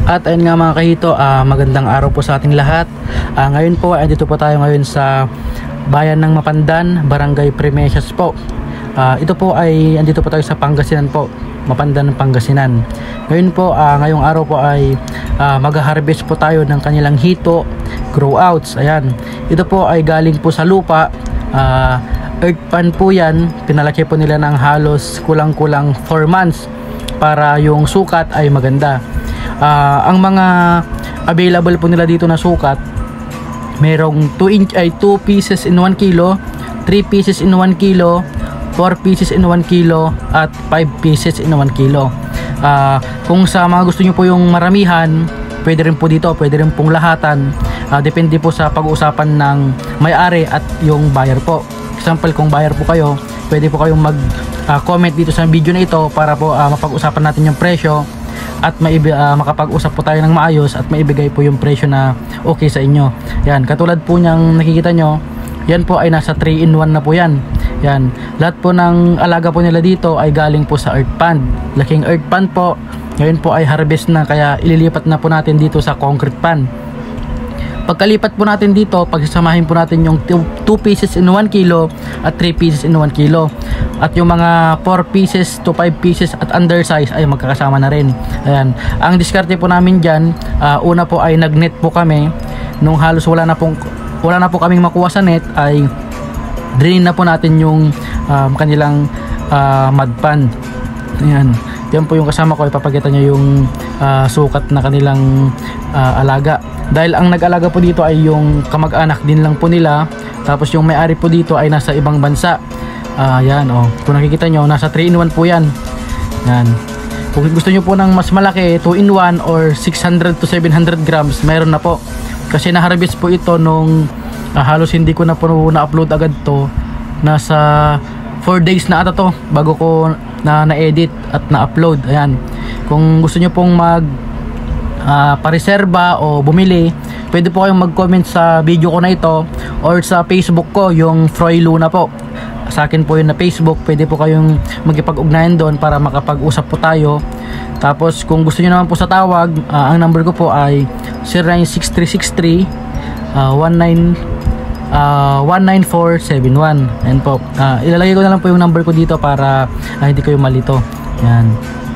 At ayun nga mga kahito, magandang araw po sa ating lahat. Ngayon po, andito po tayo ngayon sa bayan ng Mapandan, Barangay Primesias po. Ito po ay, andito po tayo sa Pangasinan po, Mapandan, Pangasinan. Ngayon po, ngayong araw po ay mag-harvest po tayo ng kanilang hito, grow outs. Ayan, ito po ay galing po sa lupa. Earth pan po yan, pinalaki po nila ng halos kulang-kulang 4 months para yung sukat ay maganda. Ang mga available po nila dito na sukat, merong 2 pieces in 1 kilo, 3 pieces in 1 kilo, 4 pieces in 1 kilo, at 5 pieces in 1 kilo. Kung sa mga gusto nyo po yung maramihan, pwede rin po dito, pwede rin pong lahatan. Depende po sa pag-uusapan ng may-ari at yung buyer po. Example, kung buyer po kayo, pwede po kayong mag-comment dito sa video na ito para po mapag-usapan natin yung presyo at makapag-usap po tayo ng maayos at maibigay po yung presyo na okay sa inyo. Yan, katulad po niyang nakikita nyo, yan po ay nasa 3-in-1 na po yan. Yan, lahat po ng alaga po nila dito ay galing po sa earth pan. Laking earth pan po, ngayon po ay harvest na, kaya ililipat na po natin dito sa concrete pan. Pagkalipat po natin dito, pagsasamahin po natin yung 2 pieces in 1 kilo at 3 pieces in 1 kilo. At yung mga 4 pieces to 5 pieces at undersize ay magkakasama na rin. Ayan. Ang diskarte po namin dyan, una po ay nag-net po kami. Nung halos wala na po kaming makuha sa net, ay drain na po natin yung kanilang mud pan. Ayan. Yan po yung kasama ko, ipapakita nyo yung sukat na kanilang alaga. Dahil ang nag-alaga po dito ay yung kamag-anak din lang po nila. Tapos yung may-ari po dito ay nasa ibang bansa. Yan, kung nakikita nyo, nasa 3-in-1 po yan. Yan. Kung gusto nyo po ng mas malaki, 2-in-1 or 600 to 700 grams, meron na po. Kasi na-harvest po ito nung halos hindi ko na po na-upload agad to. Nasa 4 days na ata to bago ko na-edit at na-upload. Ayan. Kung gusto nyo pong pareserba o bumili, pwede po kayong mag-comment sa video ko na ito or sa Facebook ko, yung Froy Luna po. Sa akin po yun na Facebook, pwede po kayong magipag-ugnayan doon para makapag-usap po tayo. Tapos kung gusto nyo naman po sa tawag, ang number ko po ay 096363 19471. Ayan po, ilalagay ko na lang po yung number ko dito para hindi kayo malito. Yan.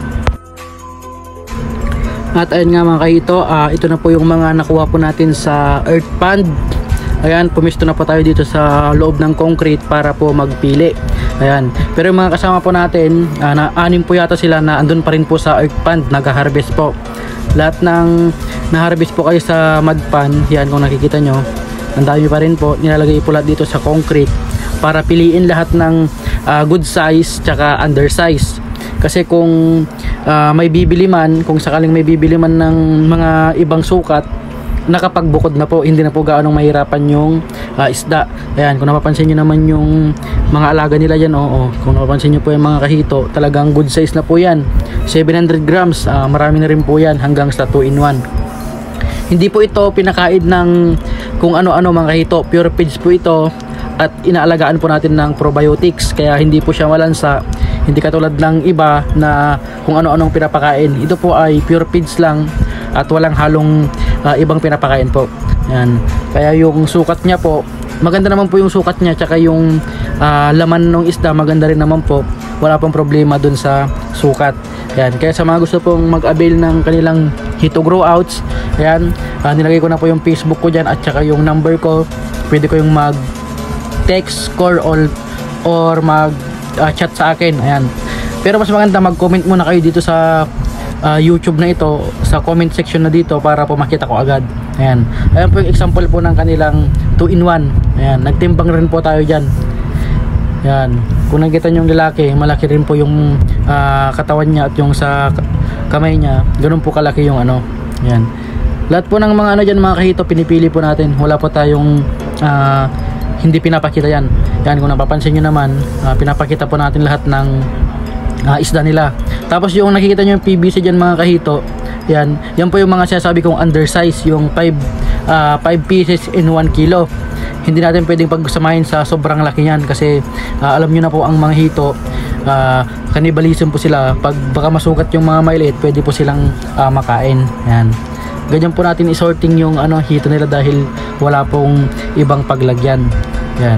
At ayun nga mga kahito, ito na po yung mga nakuha po natin sa earth pond. Ayan, pumisto na po tayo dito sa loob ng concrete para po magpili. Ayan, pero yung mga kasama po natin, anim po yata sila na andun pa rin po sa earth pond, nag-harvest po. Lahat ng na-harvest po kayo sa mud pan, yan kung nakikita nyo, ang dami pa rin po, nilalagay po lahat dito sa concrete para piliin lahat ng good size tsaka undersize. Kasi kung may bibili man, kung sakaling may bibili man ng mga ibang sukat, nakapagbukod na po, hindi na po gaanong mahirapan yung isda. Ayan, kung napapansin nyo naman yung mga alaga nila yan, kung napapansin nyo po yung mga kahito, talagang good size na po yan. 700 grams, marami na rin po yan hanggang sa 2-in-1. Hindi po ito pinakain ng kung ano-ano mga kahito, pure feeds po ito at inaalagaan po natin ng probiotics, kaya hindi po siya malansa. Hindi katulad ng iba na kung ano-anong pinapakain. Ito po ay pure feeds lang at walang halong ibang pinapakain po. Yan. Kaya yung sukat niya po, maganda naman po yung sukat niya, tsaka yung laman ng isda maganda rin naman po. Wala pong problema dun sa sukat. Yan. Kaya sa mga gusto pong mag-avail ng kanilang hito grow outs, ayan, nilagay ko na po yung Facebook ko dyan at tsaka yung number ko. Pwede ko yung mag-text, call or mag-chat sa akin. Ayan. Pero mas maganda mag-comment muna kayo dito sa YouTube na ito, sa comment section na dito para po makita ko agad. Ayan. Ayan po yung example po ng kanilang 2-in-1. Ayan. Nagtimbang rin po tayo dyan. Ayan. Kung nakita nyo yung lalaki, malaki rin po yung katawan niya at yung sa kamay niya, ganun po kalaki yung ano. Ayan. Lahat po ng mga ano dyan mga kahito, pinipili po natin. Wala po tayong hindi pinapakita yan. Yan, kung napapansin nyo naman, pinapakita po natin lahat ng isda nila. Tapos yung nakikita nyo yung PVC dyan mga kahito, yan po yung mga sinasabi kong undersize, yung 5 pieces in 1 kilo. Hindi natin pwedeng pagsamahin sa sobrang laki yan kasi alam nyo na po ang mga hito, cannibalism po sila. Pag baka masugat yung mga maliit, pwede po silang makain. Yan. Ganyan po natin isorting yung hito nila dahil wala pong ibang paglagyan. Yan.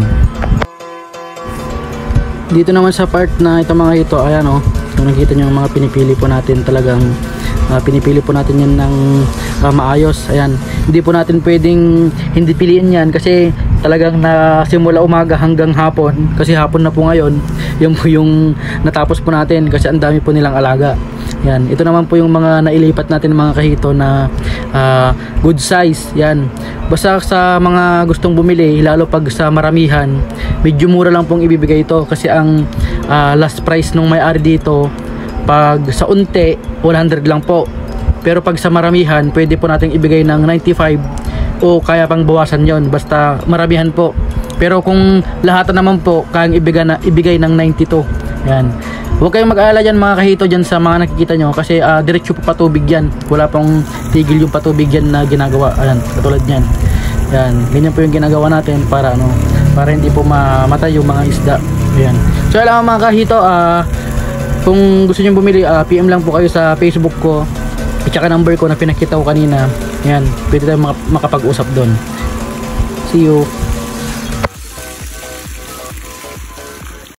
Dito naman sa part na ito mga hito, ayan kung nakita nyo yung mga pinipili po natin, talagang pinipili po natin yan ng maayos. Ayan, hindi po natin pwedeng hindi piliin yan kasi talagang simula umaga hanggang hapon, kasi hapon na po ngayon, yung po yung natapos po natin kasi ang dami po nilang alaga. Yan, ito naman po yung mga nailipat natin mga kahito na good size. Yan, basta sa mga gustong bumili, lalo pag sa maramihan, medyo mura lang pong ibibigay ito kasi ang last price nung may-ari dito, pag sa unti 100 lang po, pero pag sa maramihan pwede po nating ibigay ng 95 o kaya pang bawasan yon, basta maramihan po. Pero kung lahat naman po kayang ibigay ng 92. Yan, huwag kayong mag-aalala dyan mga kahito, dyan sa mga nakikita nyo, kasi diretso po patubig yan, wala pong tigil yung patubig yan na ginagawa. Ayan, katulad nyan. Yan, ganyan po yung ginagawa natin para para hindi po mamatay yung mga isda. Ayan, so alam mga kahito, kung gusto nyo bumili, PM lang po kayo sa Facebook ko at saka number ko na pinakita ko kanina. Yan, pwede tayo makapag-usap doon. See you.